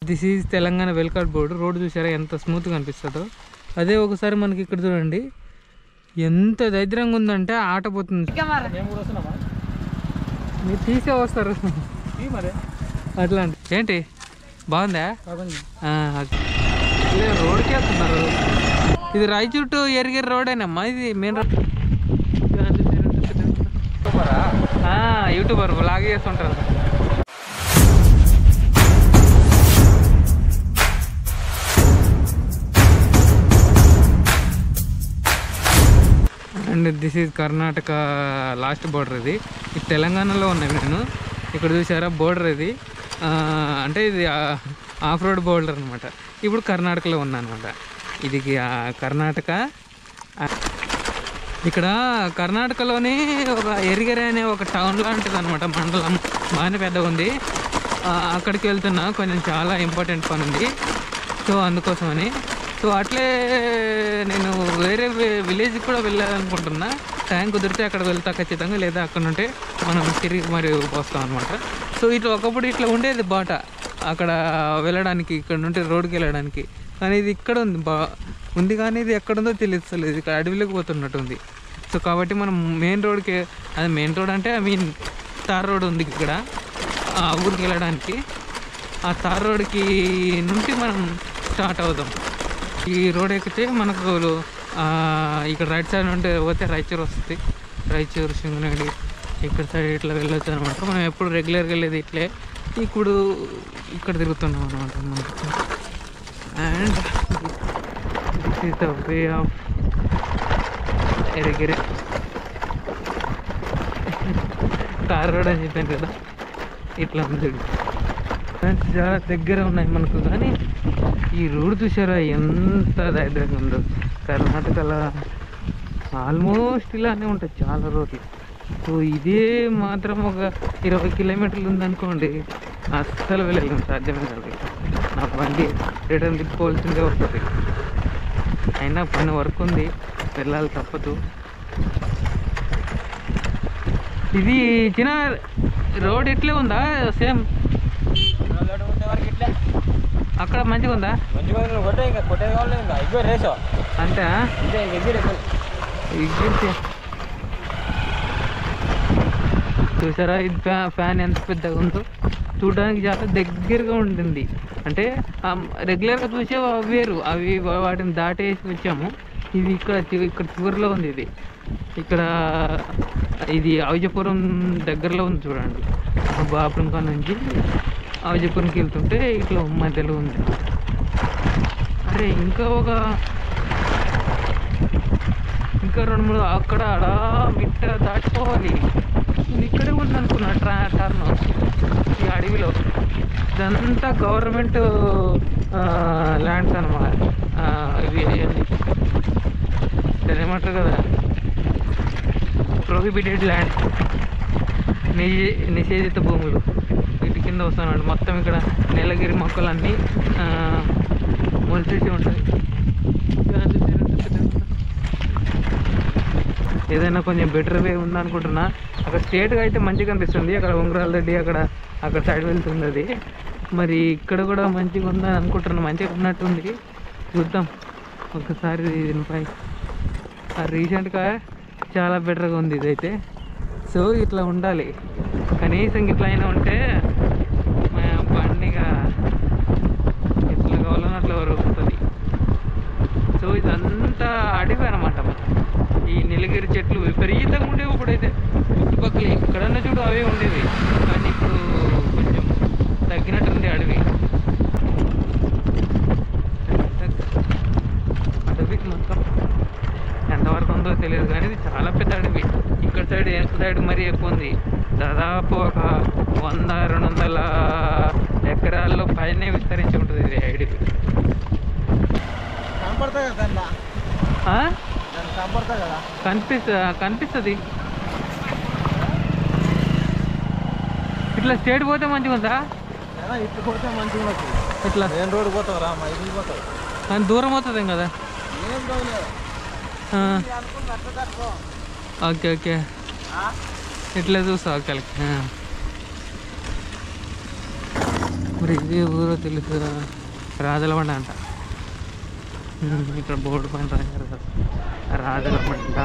This is Telangana welcome board. రోడ్డు చూసారా ఎంత స్మూత్గా అనిపిస్తుందో. అదే ఒకసారి మనకి ఇక్కడ చూడండి ఎంత దరిద్రంగా ఉందంటే ఆట పోతుంది. మీరు తీసే వస్తారు అట్లా ఏంటి బాగుందా? రోడ్కి వెళ్తున్నారు. ఇది రాయచూర్ టు ఎరిగిరి రోడేనమ్మా, ఇది మెయిన్ రోడ్. యూట్యూబర్ లాగ్ చేస్తుంటారు. And this is Karnataka last border. ఇది తెలంగాణలో ఉన్నాయి. నేను ఇక్కడ చూసారా బోర్డర్ ఇది, అంటే ఇది ఆఫ్ రోడ్ బోర్డర్ అనమాట. ఇప్పుడు కర్ణాటకలో ఉన్నా అనమాట. ఇది కర్ణాటక. ఇక్కడ కర్ణాటకలోని ఒక ఎరిగెర అనే ఒక టౌన్ లాంటిది అనమాట, మండలం బాగానే పెద్దగా ఉంది. అక్కడికి వెళ్తున్నా, కొంచెం చాలా ఇంపార్టెంట్ పని ఉంది. సో అందుకోసమని అట్లే నేను వేరే విలేజ్కి కూడా వెళ్ళాలనుకుంటున్నా. టైం కుదిరితే అక్కడ వెళ్తా ఖచ్చితంగా, లేదా అక్కడ ఉంటే మనం తిరిగి మరి వస్తాం అనమాట. సో ఇట్లా ఒకప్పుడు ఇట్లా ఉండేది బాట అక్కడ వెళ్ళడానికి, ఇక్కడ నుండి రోడ్డుకి వెళ్ళడానికి. కానీ ఇది ఇక్కడ ఉంది కానీ ఇది ఎక్కడుందో తెలుస్తలేదు. ఇక్కడ అడవిలోకి పోతున్నట్టు ఉంది. సో కాబట్టి మనం మెయిన్ రోడ్కి, అది మెయిన్ రోడ్ అంటే తార్ రోడ్ ఉంది ఇక్కడ ఆ ఊరికి వెళ్ళడానికి. ఆ తార్ రోడ్కి నుండి మనం స్టార్ట్ అవుదాం. ఈ రోడ్ ఎక్కితే మనకు ఇక్కడ రైట్ సైడ్ నుండి పోతే రాయచూర్ వస్తుంది. రాయచూర్, సింగనగడి ఇక్కడ సైడ్ ఇట్లా వెళ్ళొచ్చు అనమాట. మనం ఎప్పుడు రెగ్యులర్గా వెళ్ళేది ఇట్లే. ఇప్పుడు ఇక్కడ తిరుగుతున్నాం అనమాట మనకి. And this is the way of Erigiri. Tar road అని చెప్పాను కదా, ఇట్లా ఉంది. చాలా దగ్గర ఉన్నాయి మనకు. కానీ ఈ రోడ్ చూసారా ఎంత దరిద్రంగా ఉందో. కర్ణాటకలో ఆల్మోస్ట్ ఇలానే ఉంటుంది చాలా రోడ్లు. సో ఇదే మాత్రం ఒక 20 కిలోమీటర్లు ఉందనుకోండి, అస్సలు వెళ్ళలేము, సాధ్యమే కాదు. నా బండి రిటర్న్ తిప్పుకోవాల్సిందే వస్తుంది. అయినా పని వర్క్ ఉంది, వెళ్ళాలి తప్పదు. ఇది చిన్న రోడ్ ఇట్లే ఉందా సేమ్? అక్కడ మంచిగా ఉందా? అంటే చూసారా ఇది ఫ్యాన్ ఎంత పెద్దగా ఉందో. చూడడానికి చాలా దగ్గరగా ఉంటుంది. అంటే రెగ్యులర్గా చూసే వేరు, అవి వాటిని దాటేసి వచ్చాము. ఇది ఇక్కడ చివరిలో ఉంది. ఇది ఇక్కడ ఇది అవిజపురం దగ్గరలో ఉంది చూడండి. బాపురం కాడ నుంచి అవిజపురంకి వెళ్తుంటే ఇట్లా మధ్యలో ఉంది. అరే ఇంకా 2-3 అక్కడ అడా మిట్ట దాటిపోవాలి. నేను ఇక్కడే ఉందనుకున్నా టర్న్ ఈ అడవిలో. ఇదంతా గవర్నమెంట్ ల్యాండ్స్ అనమాట. ఇవి ఏమంటారు కదా, ప్రొహిబిటెడ్ ల్యాండ్, నిషేధిత భూములు. వీటి కింద వస్తానండి. మొత్తం ఇక్కడ నీలగిరి మొక్కలన్నీ మొలిచేసి ఉంటాయి. ఏదైనా కొంచెం బెటర్ వే ఉందనుకుంటున్నా. అక్కడ స్ట్రేట్గా అయితే మంచిగా అనిపిస్తుంది. అక్కడ ఉంగరాల రెడ్డి అక్కడ సైడ్ వెళ్తుంది అది. మరి ఇక్కడ కూడా మంచిగా ఉందని అనుకుంటున్నా, మంచిగా ఉన్నట్టుంది. చూద్దాం ఒకసారి దీనిపై. రీసెంట్గా చాలా బెటర్గా ఉంది ఇదైతే. సో ఇట్లా ఉండాలి కనీసం. ఇట్లా అయినా ఉంటే బండిగా ఎట్లా కావాలని అట్లా వరుగుతుంది. సో ఇదంతా అడవి అనమాట. ఈ నీలగిరి చెట్లు విపరీతంగా ఉండేవి ఇప్పుడైతే. చుట్టుపక్కల ఎక్కడన్నా చూడు అవే ఉండేవి. కానీ ఇప్పుడు కొంచెం తగ్గినట్టుంది అడవి. అడవి మొత్తం ఎంతవరకు ఉందో తెలియదు కానీ ఇది చాలా పెద్ద అడవి. ఇక్కడ సైడ్ మరీ ఎక్కువ ఉంది. దాదాపు ఒక 100-200 ఎకరాల్లో పైనే విస్తరించి ఉంటుంది ఇది అడవి. కనిపిస్తుంది. ఇట్లా స్ట్రేట్ పోతే మంచిగా ఉందా? ఇట్లా మెయిన్ రోడ్ పోతావు, కానీ దూరం అవుతుంది కదా. ఓకే ఇట్లా చూస్తా. మరి ఇది ఊరో తెలుసు, రాజలబండ అంట. ఇక్కడ బోర్డు పైన రాశారు కదా రాజలబండ.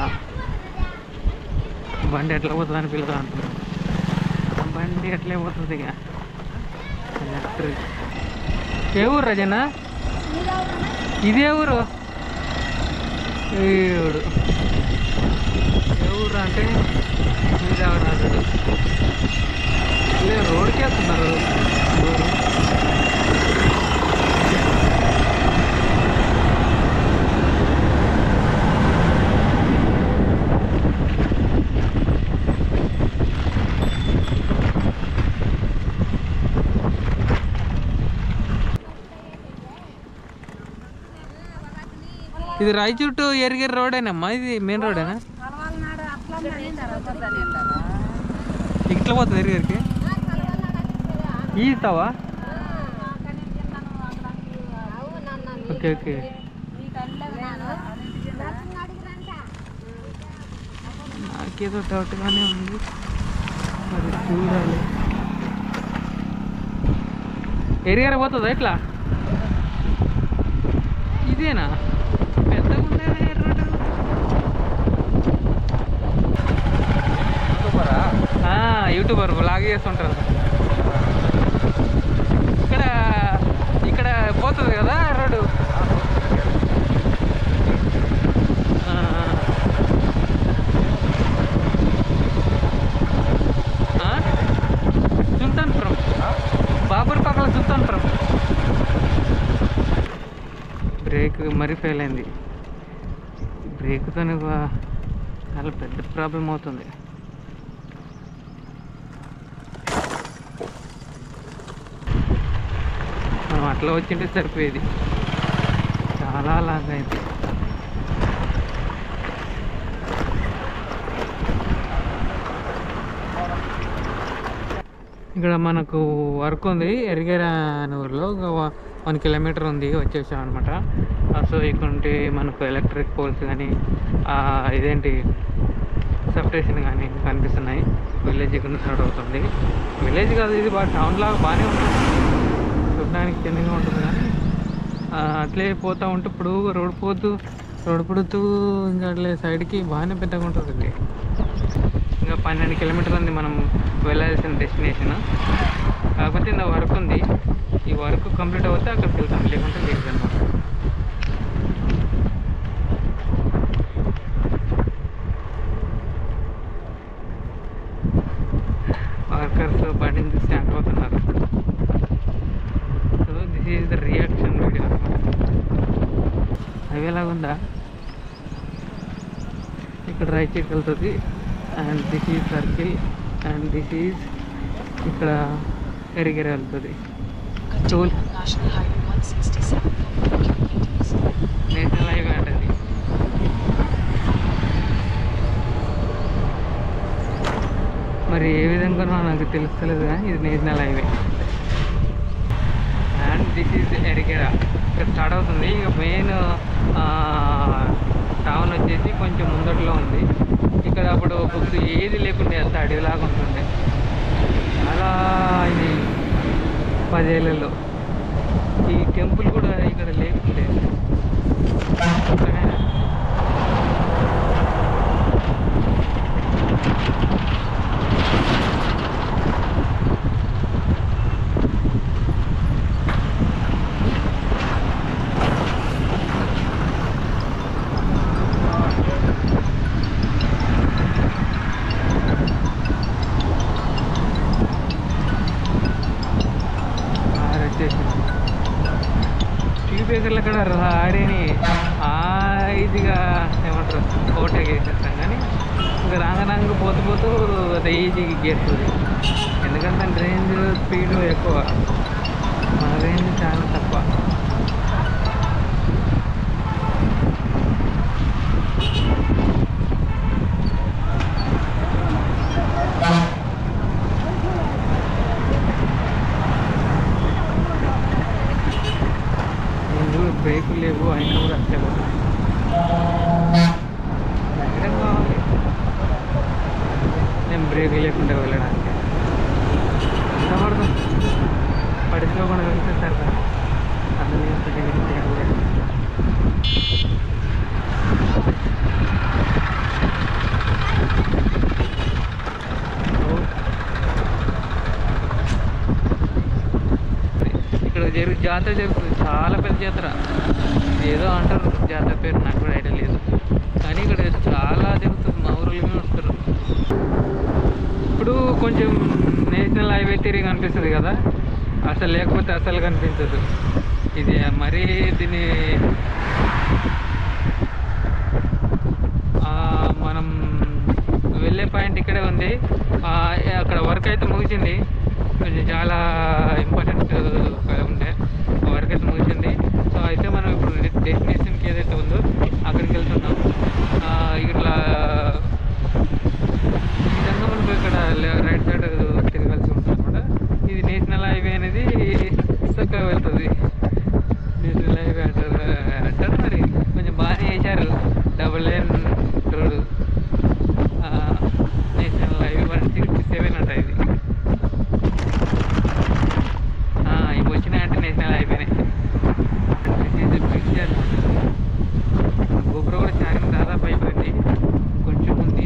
బండి ఎట్లా పోతుంది అని పిల్లలు అంటున్నారు. బండి ఎట్లే పోతుంది ఇక ఎలక్ట్రిక్. ఏ ఊరు రాజన్న? ఇదే ఊరు. ఏడు ఏ ఊరు అంటే రాజు. రోడ్డుకి వెళ్తున్నారు ఊరు. ఇది రాయచూర్ టు ఎరిగేరి రోడేనమ్మా? ఇది మెయిన్ రోడేనా? ఇట్లా పోతుంది ఎరిగేరికి? ఈతావా? Okay okay. నాకేదో డౌట్గానే ఉంది, మరి చూడాలి. ఎరిగేర పోతుందా ఇట్లా? ఇదేనా పెద్దగా ఉండేది రోడ్డు? యూట్యూబర్ బ్లాగ్ చేస్తుంటారు. ఇక్కడ ఇక్కడ పోతుంది కదా రోడ్డు. సుల్తాన్పురం, బాబర్ పక్కల సుల్తాన్పురం. బ్రేక్ మరీ ఫెయిల్ అయింది. బ్రేక్తో చాలా పెద్ద ప్రాబ్లం అవుతుంది. మనం అట్లా వచ్చింటే సరిపోయేది. చాలా లాగ్ అయింది. ఇక్కడ మనకు వర్క్ ఉంది ఎరిగేర అనే ఊరిలో. 1 కిలోమీటర్ ఉంది, వచ్చేసాం అనమాట. సో ఇక్కడ నుండి మనకు ఎలక్ట్రిక్ పోల్స్ కానీ ఇదేంటి సబ్స్టేషన్ కానీ కనిపిస్తున్నాయి. విలేజ్ ఇక్కడ స్టార్ట్ అవుతుంది. విలేజ్ కాదు ఇది, టౌన్ లాగా బాగానే ఉంటుంది, చూడడానికి చిన్నగా ఉంటుంది. కానీ అట్లే పోతూ ఉంటే ఇప్పుడు రోడ్డు పుడుతూ ఇంకా అట్లే సైడ్కి బాగానే పెద్దగా ఉంటుంది. ఇంకా 12 కిలోమీటర్లు ఉంది మనం వెళ్ళాల్సిన డెస్టినేషన్. కాకపోతే ఇంత వర్క్ ఉంది, ఈ వర్క్ కంప్లీట్ అవుతే అక్కడికి వెళ్తాం, లేకుంటే లేదు అనమాట. వర్కర్స్ బండిని చూసి స్టాండ్ అవుతున్నారు. So this is the reaction video అనమాట. హైవే లాగా ఉందా? ఇక్కడ రైట్ సైడ్కి వెళ్తుంది. And this is circle, and this is ఇక్కడ ఎరిగేర వెళ్తుంది. టోల్ నేషనల్ హైవే అంటది. మరి ఏ విధంగానో నాకు తెలుస్తలేదు, కానీ ఇది national highway. And this is Erigera. ఇక్కడ స్టార్ట్ అవుతుంది. ఇక మెయిన్ టౌన్ వచ్చేసి కొంచెం ముందట్లో ఉంది. ఇక్కడ అప్పుడు బుక్స్ ఏది లేకుండే, అంత అడవిలాగా ఉంటుండే. చాలా ఇది 10 ఏళ్లలో ఈ టెంపుల్ కూడా ఇక్కడ లేకుండే. టీపీఎస్ఎల్ అక్కడ ఆడేని ఇదిగా ఏమంటారు ఓవర్టేక్ వేసేస్తాం. కానీ ఇంకా రాంగ పోతూ అది ఈజీగా గేస్తుంది. ఎందుకంటే రేంజ్ స్పీడ్ ఎక్కువ, మన రేంజ్ చాలా తక్కువ. బ్రేకులు లేవు, అయినా కూడా అట్లే పోతుంది. ధైర్యం కావాలి నేను బ్రేక్ లేకుండా వెళ్ళడానికి. ఎంత పడుతుంది? పడుకోకుండా వెళ్తే సరదా అందులో ఇక్కడ జాతర జరుగుతుంది, చాలా పెద్ద జాతర. ఏదో అంటారు జాతర పేరు, నాకు కూడా ఐడియా లేదు. కానీ ఇక్కడ చాలా జరుగుతుంది, మా ఊరిలోనే వస్తారు. ఇప్పుడు కొంచెం నేషనల్ హైవే తిరిగి కనిపిస్తుంది కదా, అసలు లేకపోతే అసలు కనిపించదు. ఇది మరీ దీన్ని మనం వెళ్ళే పాయింట్ ఇక్కడే ఉంది. అక్కడ వర్క్ అయితే ముగిసింది, కొంచెం చాలా ఇంపార్టెంట్ ఉండే వర్క్ అయితే ముగిసింది. సో అయితే మనం ఇప్పుడు డెస్టినేషన్కి ఏదైతే ఉందో అక్కడికి వెళ్తున్నాం. ఇట్లా ఈ విధంగా మనకు ఇక్కడ రైట్ సైడ్ తిరగాల్సి ఉంటుంది అనమాట. ఇది నేషనల్ హైవే అనేది చక్కగా వెళ్తుంది. నేషనల్ హైవే అంటారు మరి, కొంచెం బాగానే వేశారు. Double line road, national highway 167 అంట. ఇది ఇవి వచ్చినాయంటే నేషనల్ హైవేనే. బ్రిడ్జ్ అనమాట. గోపురం కూడా చాలా దాదాపు అయిపోయింది, కొంచెం ఉంది.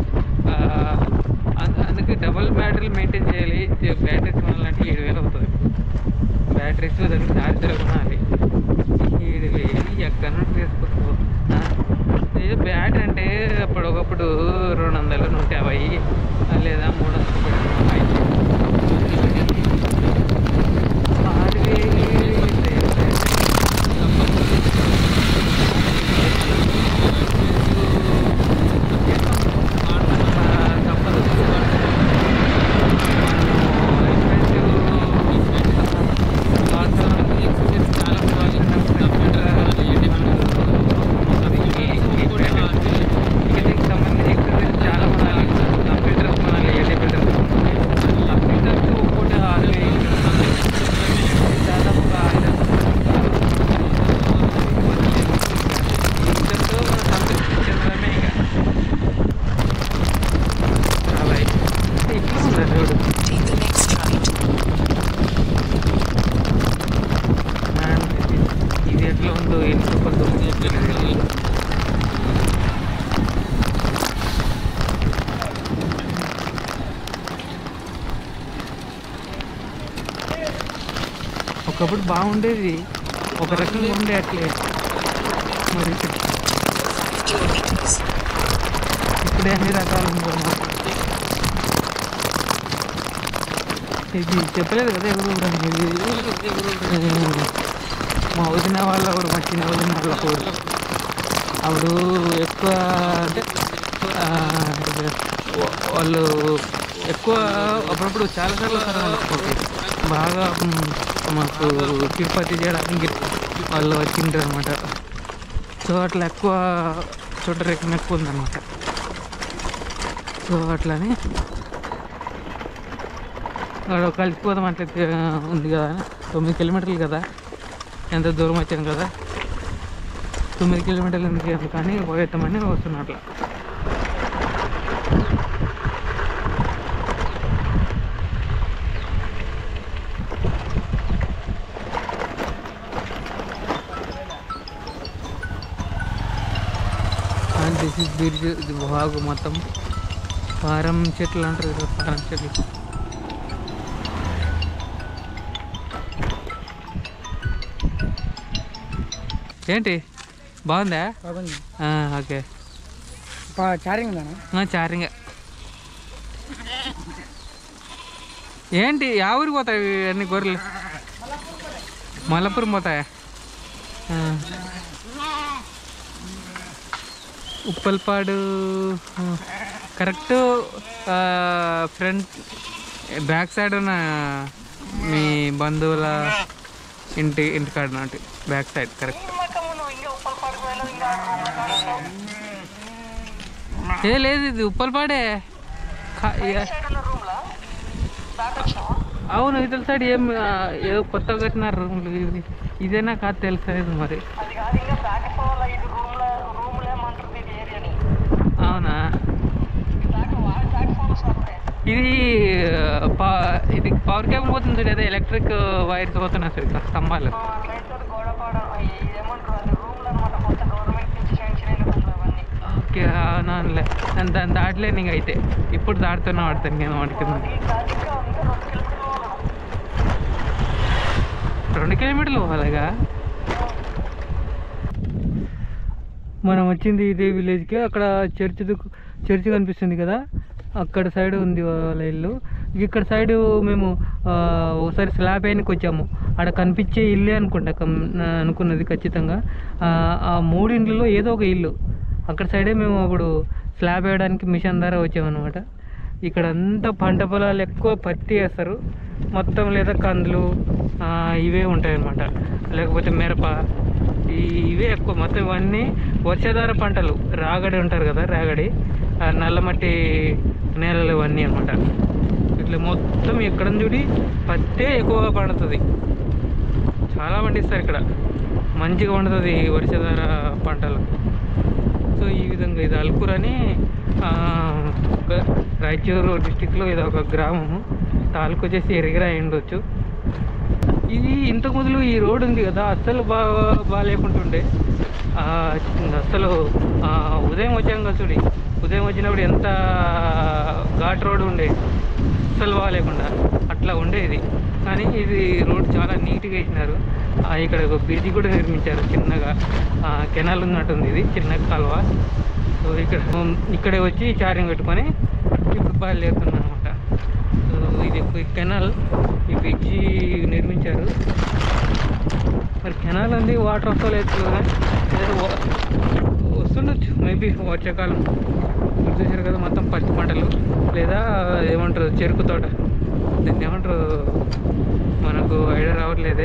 అందుకే డబుల్ బ్యాటరీలు మెయింటైన్ చేయాలి. బ్యాటరీస్ కొనాలంటే 7,000 అవుతుంది. బ్యాటరీస్ దానికి ఛార్జర్ కొనాలి, 7,000 ఎక్కడ నుండి తీసుకొస్తావు? బ్యాటరీ అంటే అప్పుడొకప్పుడు 200, 150 లేదా 300 పెట్టుకున్నాం. 6,000 ఒకప్పుడు బాగుండేది, ఒక రకంగా ఉండే అట్లే. మరి ఇప్పుడే అన్ని రకాలు ఉంటాయి. ఇది చెప్పలేదు కదా ఎవరు మా వదిన వాళ్ళ కూడా, మా చిన్న వదిన వాళ్ళ కూడా అప్పుడు ఎక్కువ అంటే వాళ్ళు ఎక్కువ అప్పుడప్పుడు చాలాసార్లు వస్తారు వాళ్ళకి. బాగా మాకు తిరుపతి చేయడానికి వాళ్ళు వచ్చిండ్రు అనమాట. సో అట్లా ఎక్కువ చూడరేఖం ఎక్కువ ఉందన్నమాట. సో అట్లానే కలిసిపోదాం అట్లా ఉంది కదా, 9 కిలోమీటర్లు కదా, ఎంత దూరం వచ్చాను కదా, 9 కిలోమీటర్లు ఎందుకు కానీ పోయేద్దామని వస్తున్నా అట్లా. This is bridge. ఇది బాగు మొత్తం పారం చెట్లు అంటారు కదా, పారం చెట్లు. ఏంటి బాగుందా? Okay, charming. ఏంటి ఆ ఊరికి పోతాయి అన్ని గొర్రెలు? మలపురం పోతాయా? Uppalpadu correct front back side ఉన్న మీ బంధువుల ఇంటికాడ నాటి బ్యాక్ సైడ్ కరెక్ట్. ఏ లేదు, ఇది ఉప్పల్పాడే. అవును, ఇతర సైడ్ ఏదో కొత్తగా కట్టినారు రూమ్లు. ఇదేనా కాదు తెలుసలేదు మరి. అవునా? ఇది ఇది పవర్ కేబుల్ పోతుంది చూడు, అదే ఎలక్ట్రిక్ వైర్స్ పోతున్నాయి సార్ ఇక్కడ స్తంభాలు. ఓకే నానులే దాన్ని దాటలేను ఇంక అయితే. ఇప్పుడు దాటుతున్నా వాడతాను నేను వాడికి. 2 కిలోమీటర్లు పోవాలిగా. మనం వచ్చింది ఇదే విలేజ్కి. అక్కడ చర్చ్ కనిపిస్తుంది కదా, అక్కడ సైడ్ ఉంది వాళ్ళ ఇల్లు. ఇక్కడ సైడు మేము ఒకసారి స్లాబ్ వేయడానికి వచ్చాము. అక్కడ కనిపించే ఇల్లే అనుకున్నది ఖచ్చితంగా. ఆ 3 ఇండ్లలో ఏదో ఒక ఇల్లు. అక్కడ సైడే మేము అప్పుడు స్లాబ్ వేయడానికి మిషన్ ద్వారా వచ్చామన్నమాట. ఇక్కడ అంతా పంట పొలాలు ఎక్కువ పత్తి వేస్తారు మొత్తం, లేదా కందులు ఇవే ఉంటాయన్నమాట, లేకపోతే మిరప ఇవే ఎక్కువ మొత్తం. ఇవన్నీ వర్షాధార పంటలు. రాగడి ఉంటారు కదా, రాగడి నల్లమట్టి నేలలు ఇవన్నీ అనమాట. ఇట్లా మొత్తం ఎక్కడ చూడి పత్తే ఎక్కువగా పండుతుంది. చాలా పండిస్తారు ఇక్కడ, మంచిగా పండుతుంది వర్షాధార పంటలు. సో ఈ విధంగా ఇది అల్కూర్ అని రాయచూరు డిస్టిక్లో ఇది ఒక గ్రామము. తాలూకు వచ్చేసి ఎరిగిరాయి ఉండొచ్చు. ఇది ఇంతకు మొదలు ఈ రోడ్ ఉంది కదా, అస్సలు బాగాలేకుంటుండే. అస్సలు ఉదయం వచ్చాం కదా చూడి, ఉదయం వచ్చినప్పుడు ఎంత ఘాట్ రోడ్ ఉండే, అస్సలు బాగాలేకుండా అట్లా ఉండేది. కానీ ఇది రోడ్ చాలా నీట్గా వేసినారు. ఇక్కడ ఒక బ్రిడ్జి కూడా నిర్మించారు చిన్నగా, కెనాల్ ఉన్నట్టుంది, ఇది చిన్న కాలువ. సో ఇక్కడే వచ్చి చార్జింగ్ పెట్టుకొని ఇప్పుడు బయలుదేరుతున్నాం అనమాట. సో ఇది కెనాల్, ఈ బ్రిడ్జి నిర్మించారు. మరి కెనాల్ అంది వాటర్ వస్తలేదు కదా, వస్తుండొచ్చు మేబీ వర్షాకాలం. చూసారు కదా మొత్తం పత్తి పంటలు, లేదా ఏమంటారు చెరుకు తోట, దీన్ని ఏమంటారు మనకు ఐడియా రావట్లేదే.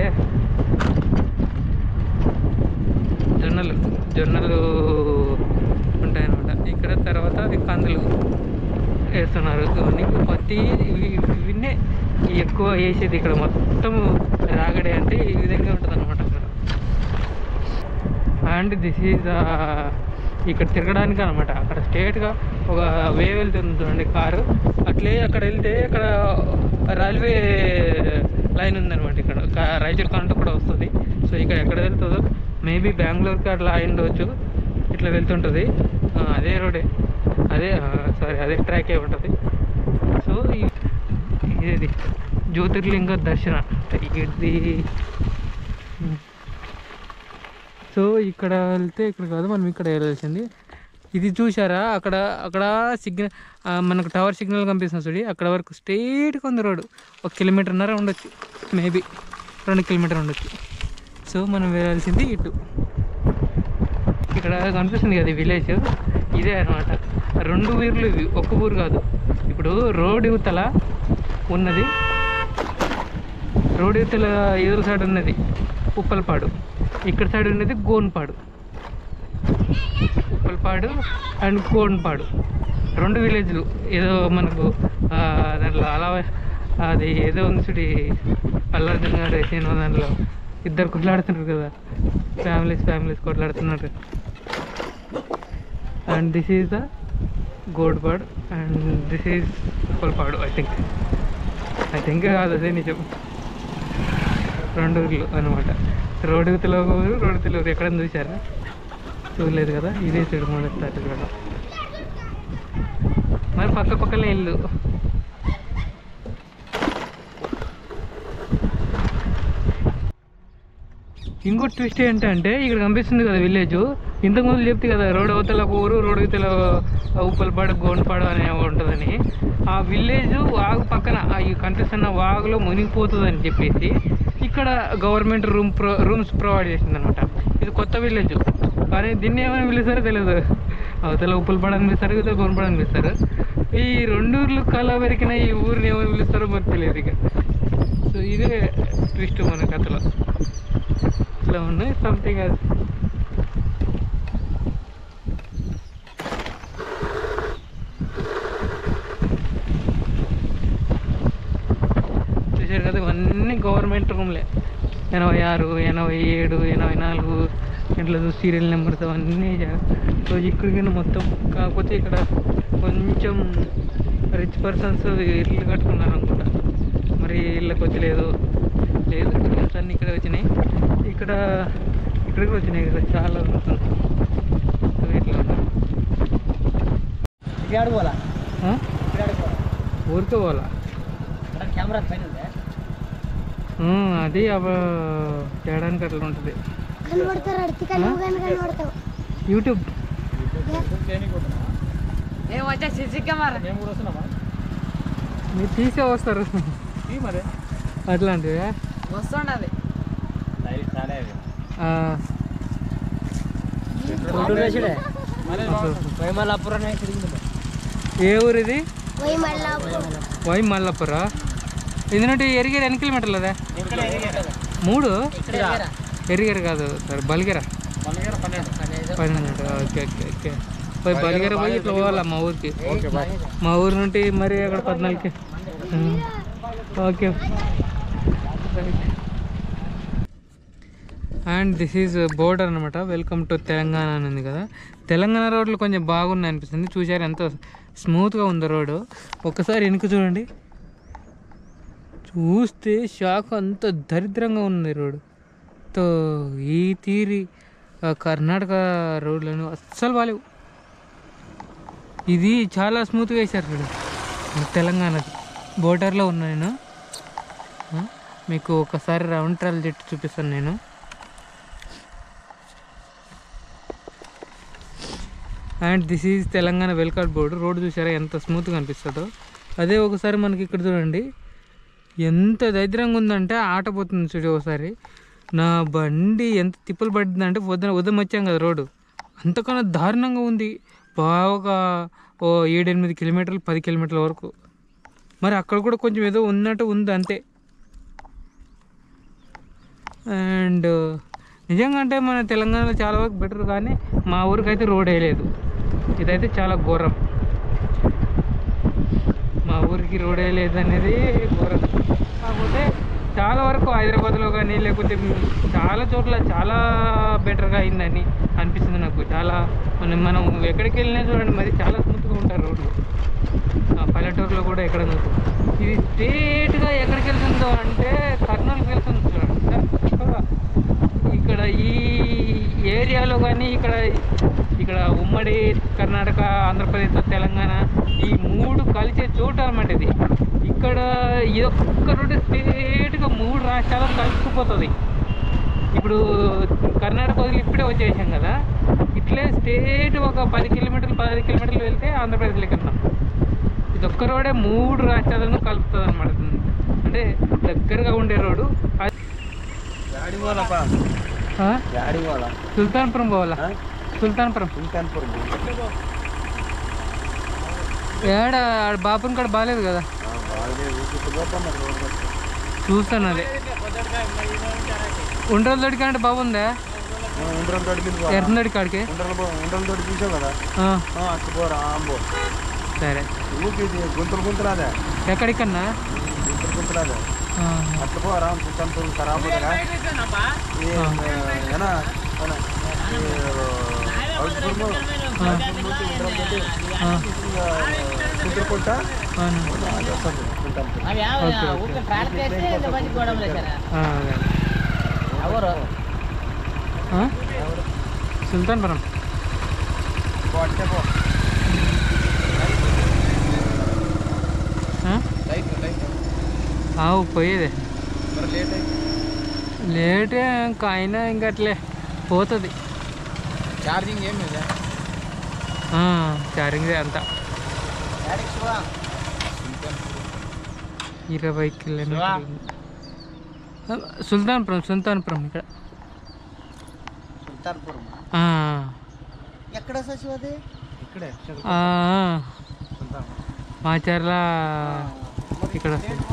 జొన్నలు ఉంటాయన్నమాట ఇక్కడ. తర్వాత కందులు వేస్తున్నారు. ఇవన్నీ పత్తి ఇవన్నీ ఎక్కువ వేసేది ఇక్కడ. మొత్తం రాగడి అంటే ఈ విధంగా ఉంటుంది అనమాట అక్కడ. అండ్ దిస్ ఈజ్ ఇక్కడ తిరగడానికి అనమాట. అక్కడ స్ట్రేట్గా ఒక వే వెళ్తుంది చూడండి కారు, అట్లే అక్కడ వెళ్తే అక్కడ రైల్వే లైన్ ఉందన్నమాట. ఇక్కడ రాయచూర్ కరెంట్ కూడా వస్తుంది. సో ఇక్కడ ఎక్కడ వెళ్తుందో మేబీ బెంగళూరుకి అట్లా అయిండవచ్చు. ఇట్లా వెళ్తుంటుంది, అదే రోడే, అదే ట్రాకే ఉంటుంది. సో ఇది జ్యోతిర్లింగ దర్శన ఇది. సో ఇక్కడ వెళ్తే ఇక్కడ కాదు, మనం ఇక్కడ వెళ్ళాల్సింది. ఇది చూసారా, అక్కడ సిగ్నల్ మనకు టవర్ సిగ్నల్ కనిపిస్తుంది చూడి, అక్కడ వరకు స్ట్రైట్గా ఉంది రోడ్డు. 1.5 కిలోమీటర్ ఉండొచ్చు, మేబీ 2 కిలోమీటర్ ఉండొచ్చు. సో మనం వెళ్ళాల్సింది ఇటు. ఇక్కడ కనిపిస్తుంది కదా విలేజ్, ఇదే అనమాట. 2 ఊర్లు ఇవి, ఒక్క ఊరు కాదు. ఇప్పుడు రోడ్ యువతల ఉన్నది, రోడ్ యువతల ఎదురు సైడ్ ఉన్నది ఉప్పల్పాడు, ఇక్కడ సైడ్ ఉన్నది గోన్పాడు. ఉప్పల్పాడు అండ్ గోన్పాడు 2 విలేజ్లు. ఏదో మనకు దాంట్లో అలా అది ఏదో ఉంది చూడి, అల్లార్జున్ గారు వేసిన దాంట్లో ఇద్దరు కొట్లాడుతున్నారు కదా, ఫ్యామిలీస్ కొట్లాడుతున్నారు. And this is the Godpad and this is Uppalpadu. I think కాదు, అదే నిజం. 2 ఊర్లు అనమాట. రోడ్డు ఊరు ఎక్కడ చూసారా? చూడలేదు కదా, ఇదే చూడు మొదటి కూడా. మరి పక్కనే ఇల్లు. ఇంకో ట్విస్ట్ ఏంటంటే ఇక్కడ కనిపిస్తుంది కదా విలేజ్, ఇంతకుముందు చెప్తే కదా రోడ్ అవతల ఊరు, రోడ్డు అవతల ఉప్పల్పాడు గోన్పాడు అనే ఉంటుందని. ఆ విలేజ్ వాగు పక్కన ఈ కనిపిస్తున్న వాగులో మునిగిపోతుందని చెప్పేసి ఇక్కడ గవర్నమెంట్ రూమ్స్ ప్రొవైడ్ చేసింది అనమాట. ఇది కొత్త విలేజ్, కానీ దీన్ని ఏమైనా పిలుస్తారో తెలియదు. అవతల ఉప్పల్పాడు అని పిలుస్తారు, ఇవతల గోన్పాడు అని పిలుస్తారు. ఈ 2 ఊర్లు కళ పెరిగిన ఈ ఊరిని ఏమైనా పిలుస్తారో మరి తెలియదు ఇక. సో ఇదే ట్విస్ట్ మన కథలో. ఇట్లా ఉన్నాయి సంథింగ్ అది. చూసారు కదా, ఇవన్నీ గవర్నమెంట్ రూమ్లే. 86, 87, 84 ఇంట్లో సీరియల్ నెంబర్స్ అవన్నీ. రోజు ఇక్కడికైనా మొత్తం. కాకపోతే ఇక్కడ కొంచెం రిచ్ పర్సన్స్ ఇల్లు కట్టుకున్నారు అనుకుంటా. మరి ఇళ్ళకి వచ్చలేదు లేదు, ఇల్లు అన్నీ ఇక్కడ వచ్చినాయి. ఇక్కడికి వచ్చినాయి ఇక్కడ చాలా ఇట్లా ఊరికే పోవాలా అది చేయడానికి అట్లా ఉంటుంది. యూట్యూబ్ మీరు తీసే వస్తారు అట్లాంటివి వస్తుండది. ఏ ఊరు ఇది? వై మల్లపురా. ఇది నుండి ఎరిగేరు ఎన్ని కిలోమీటర్లు అదే? 3 ఎరిగేరు కాదు sir, Baligera 12. Okay okay okay. పోయి బలిగెర పోయి ఇట్లా పోవాలా మా ఊరికి. మా ఊరు నుండి మరి అక్కడ 14కి. Okay. And this is border అనమాట. వెల్కమ్ టు తెలంగాణ అని ఉంది కదా. తెలంగాణ రోడ్లు కొంచెం బాగున్నాయి అనిపిస్తుంది. చూసారు ఎంత స్మూత్గా ఉందో రోడ్డు. ఒక్కసారి వెనుక చూడండి, చూస్తే షాక్. అంత దరిద్రంగా ఉంది రోడ్డు. తో ఈ తీరి కర్ణాటక రోడ్లను అస్సలు బాలేవు. ఇది చాలా స్మూత్గా వేశారు చూడు. తెలంగాణది బోర్డర్లో ఉన్నా నేను. మీకు ఒకసారి రౌండ్ ట్రావెల్ చెట్టు చూపిస్తాను నేను. And this is Telangana welcome board. రోడ్డు చూసారా ఎంత స్మూత్గా అనిపిస్తుందో. అదే ఒకసారి మనకి ఇక్కడ చూడండి ఎంత దరిద్రంగా ఉందంటే ఆట పోతుంది చూడు. ఒకసారి నా బండి ఎంత తిప్పలు పడిందంటే ఉదయం వచ్చాం కదా రోడ్డు, అంతకన్నా దారుణంగా ఉంది. బాగా 7-8 కిలోమీటర్లు 10 కిలోమీటర్ల వరకు. మరి అక్కడ కూడా కొంచెం ఏదో ఉన్నట్టు ఉంది అంతే. అండ్ నిజంగా అంటే మన తెలంగాణలో చాలా వరకు బెటర్, కానీ మా ఊరికైతే రోడ్ వేయలేదు. ఇదైతే చాలా ఘోరం. మా ఊరికి రోడ్ వేయలేదు అనేది ఘోరం. కాకపోతే చాలా వరకు హైదరాబాద్లో కానీ లేకపోతే చాలా చోట్ల చాలా బెటర్గా అయిందని అనిపిస్తుంది నాకు. చాలా మనం ఎక్కడికి వెళ్ళినా చూడండి మరి చాలా స్మూత్గా ఉంటారు రోడ్లు. పల్లెటూరులో కూడా ఎక్కడ ఇది స్ట్రేట్గా ఎక్కడికి వెళ్తుందో అంటే కర్నూలుకి వెళ్తుంది చూడండి. చక్కగా ఇక్కడ ఈ ఏరియాలో కానీ ఇక్కడ ఉమ్మడి కర్ణాటక, ఆంధ్రప్రదేశ్, తెలంగాణ ఈ 3 కలిసే చోటు అనమాట ఇది. ఇక్కడ ఇదొక్క రోడ్డు స్ట్రేట్గా 3 రాష్ట్రాలు కలుసుకుపోతుంది. ఇప్పుడు కర్ణాటక వదిలి ఇప్పుడే వచ్చేసాం కదా, ఇట్లే స్ట్రేట్ ఒక 10 కిలోమీటర్లు వెళ్తే ఆంధ్రప్రదేశ్లోకి వెళ్తాం. ఇదొక్క రోడే 3 రాష్ట్రాలను కలుపుతుంది అనమాట. అంటే దగ్గరగా ఉండే రోడ్డు. సుల్తాన్పురం పోవాలా? సుల్తాన్పురం ఏడా బాపుని కూడా బాగాలేదు కదా. చూస్తాను అదే ఉండ్రల దొడికి అంటే బాగుందా? ఎర్రదొడి కాడికి సరే. ఎక్కడికన్నా సుల్తాన్పురం పోయేదే లేటే ఇంకా అయినా ఇంకా అట్లే పోతుంది. ఛార్జింగ్ ఏం లేదా? ఛార్జింగ్ అంతా 20 కిలోమీటర్లు. సుల్తాన్పురం ఇక్కడ ఎక్కడ సచివది? ఇక్కడే మాచర్ల ఇక్కడ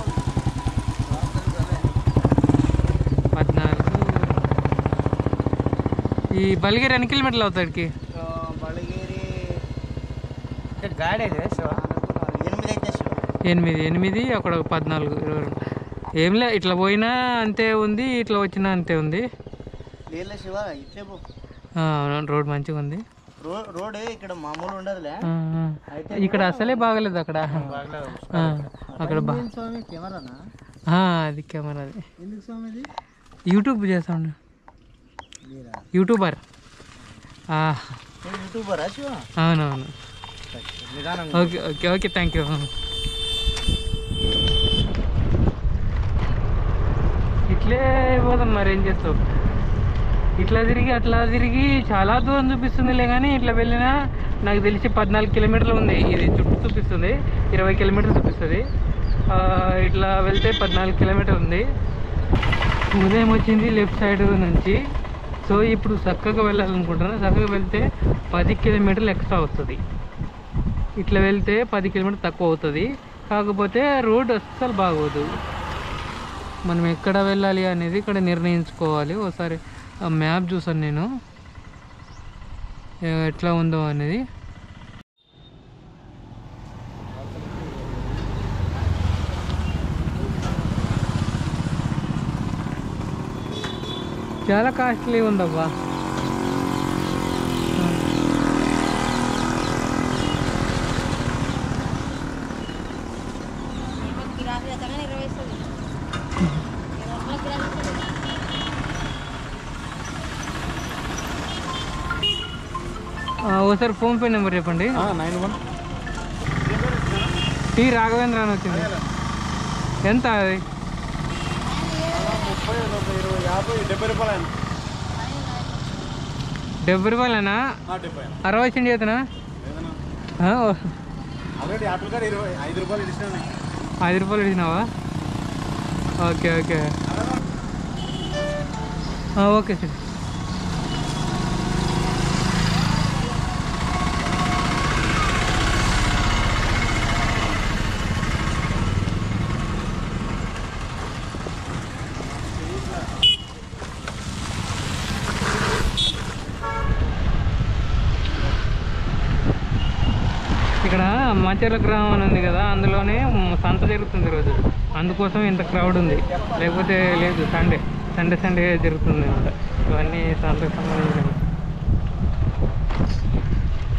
14. ఈ బలిగిరి ఎన్ని కిలోమీటర్లు అవుతాడికి? బలిగిరి గాడి 8 అక్కడ 14, 22. ఏంలే ఇట్లా పోయినా అంతే ఉంది, ఇట్లా వచ్చినా అంతే ఉంది. రోడ్ మంచిగా ఉంది. రోడ్ ఇక్కడ మామూలు ఉండదులే. ఇక్కడ అసలే బాగలేదు అక్కడ. అక్కడ స్వామి కెమెరానా? అది కెమెరా. అది ఎందుకు స్వామి? అది యూట్యూబ్ చేస్తాను. యూట్యూబర్. యూట్యూబరా? అవునవును. Okay okay okay, thank you. ఇట్లే పోదాం, మరి ఏం చేస్తావు. ఇట్లా తిరిగి అట్లా తిరిగి చాలా దూరం చూపిస్తుందిలే, కానీ ఇట్లా వెళ్ళినా నాకు తెలిసి 14 కిలోమీటర్లు ఉంది. ఇది చుట్టూ చూపిస్తుంది 20 కిలోమీటర్లు చూపిస్తుంది. ఇట్లా వెళ్తే 14 కిలోమీటర్లు ఉంది. ఉదయం వచ్చింది లెఫ్ట్ సైడ్ నుంచి. సో ఇప్పుడు చక్కగా వెళ్ళాలనుకుంటున్నాను. చక్కగా వెళ్తే 10 కిలోమీటర్లు ఎక్స్ట్రా వస్తుంది. ఇట్లా వెళ్తే 10 కిలోమీటర్లు తక్కువ అవుతుంది. కాకపోతే రోడ్ అస్సలు బాగోదు. మనం ఎక్కడ వెళ్ళాలి అనేది ఇక్కడ నిర్ణయించుకోవాలి. ఒకసారి మ్యాప్ చూసాను నేను ఎట్లా ఉందో అనేది. చాలా కాస్ట్లీ ఉందబ్బా. ఒకసారి ఫోన్పే నెంబర్ చెప్పండి. 91 టీ రాఘవేంద్ర అని వచ్చింది. ఎంత అది? 70 రూపాయలు. 70 రూపాయలేనా? 60 సెంట్ చేతనా? 5 రూపాయలు ఇచ్చినా. 5 రూపాయలు ఇచ్చినావా? Okay okay okay sir. ఇక్కడ మాచర్ల గ్రామం అని ఉంది కదా, అందులోనే సంత జరుగుతుంది ఈరోజు. అందుకోసం ఇంత క్రౌడ్ ఉంది, లేకపోతే లేదు. సండే జరుగుతుంది అనమాట. ఇవన్నీ సంతకు సంబంధించిన.